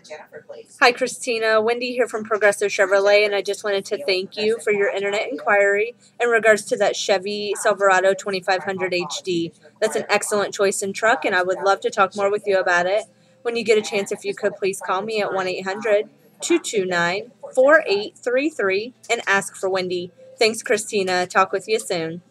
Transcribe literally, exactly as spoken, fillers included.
Hi, Christina. Wendy here from Progressive Chevrolet, and I just wanted to thank you for your internet inquiry in regards to that Chevy Silverado twenty-five hundred H D. That's an excellent choice in truck, and I would love to talk more with you about it. When you get a chance, if you could please call me at one eight hundred, two two nine, four eight three three and ask for Wendy. Thanks, Christina. Talk with you soon.